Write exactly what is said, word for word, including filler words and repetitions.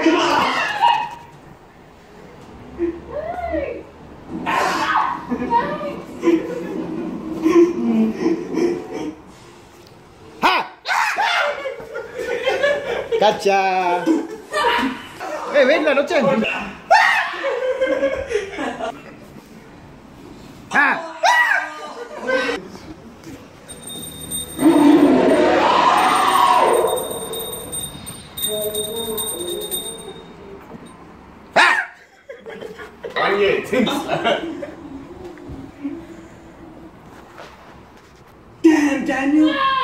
Cacha. Eh, ven la noche. ¡Ah! 아니, 진짜. Damn, Daniel.